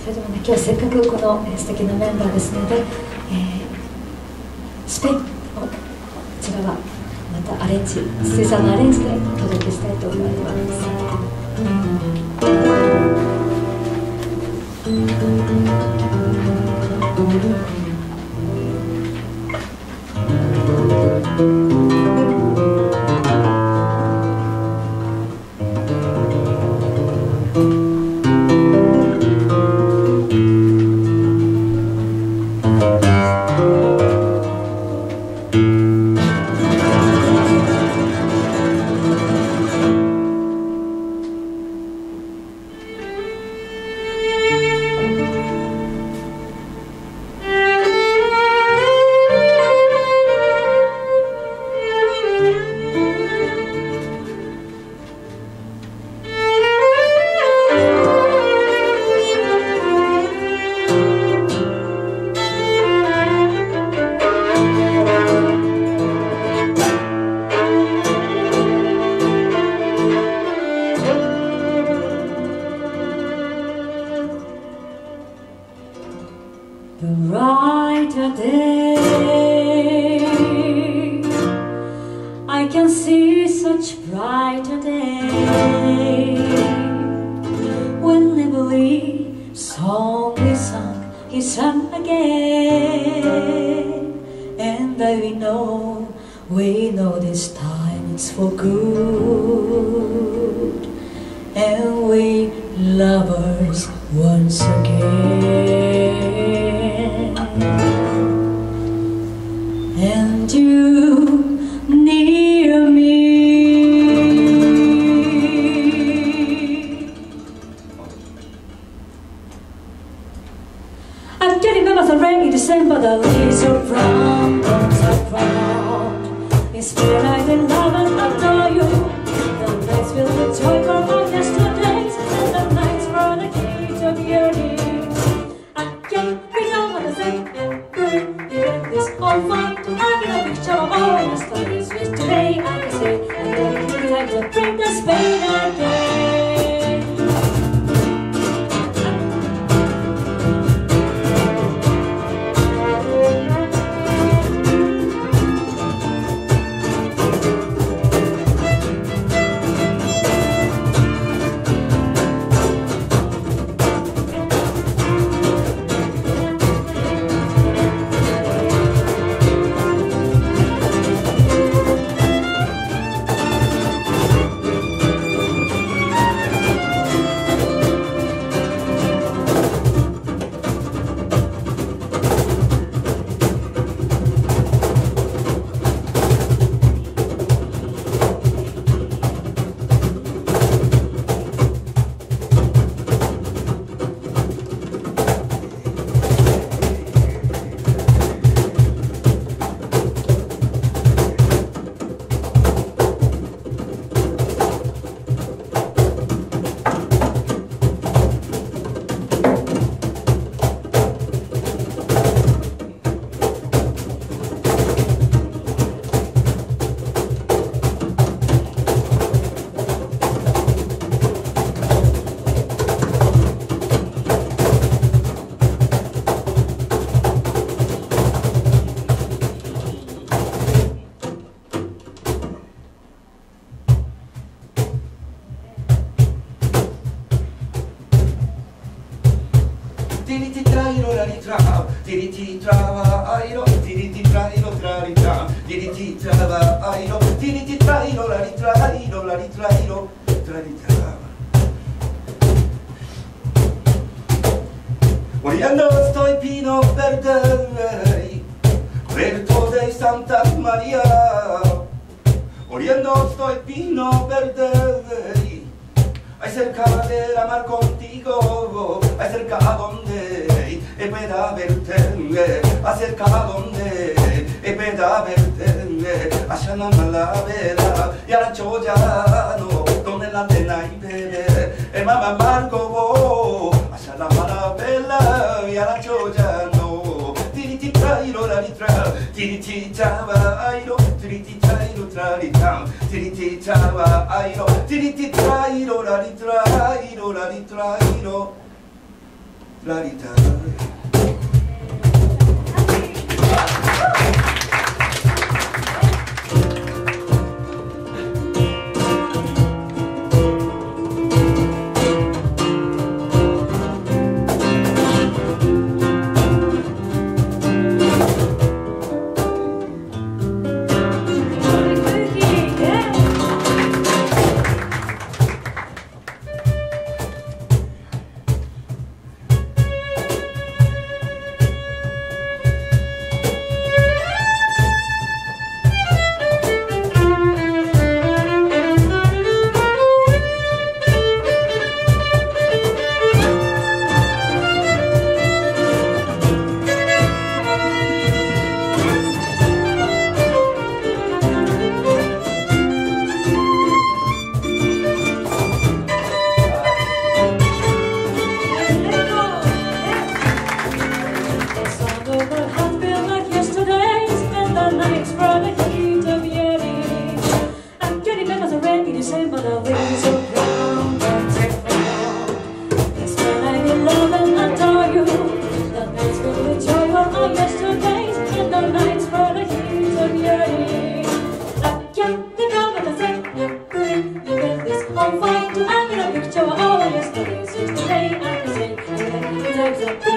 それでもね、今日はせっかくこの素敵なメンバーですので、スペインをこちらはまたアレンジ、筒井さんのアレンジでお届けしたいと思います。The brighter day, I can see such brighter day. When every song we sang is sung again, and we know this time it's for good, and we lovers once again. And you near me, I can remember the rainy December, the leaves are brown, birds are proud. It's when I did love and adore you. The nights filled with joy from our yesterdays, and the nights were the key to yearning. I can't remember the same this all fine to have a picture of all the stories which today I can say, and then it's time to bring the Spain again. Tiriti trairo la ritra, tiriti trava airo, tiriti trairo traritra, tiriti trava airo, tiriti trairo la ritrairo, la ritrairo, traritra. Muriendo estoy pino verde, puerto de Santa María. Muriendo estoy pino verde, hay cerca de la mar contigo, hay cerca a donde pueda verte, acerca a donde pueda verte, allá no la vela y a la chollano, donde la tena y bebe, el mamá amargo, allá la maravela y a la chollano, tiriti trairo la ritra, tiriti trava airo, tiriti trairo traritam, tiriti trava airo, tiriti trairo la ritrairo, la ritrairo. ラリタDecember, the leaves are brown, but take from it's when I will love and adore you. The nights filled with joy were all yesterdays, and the nights for the heat of yearning. I can't think of it as if you get this whole fight to end in a picture of all yesterdays. Since the day I can sing, and then the times of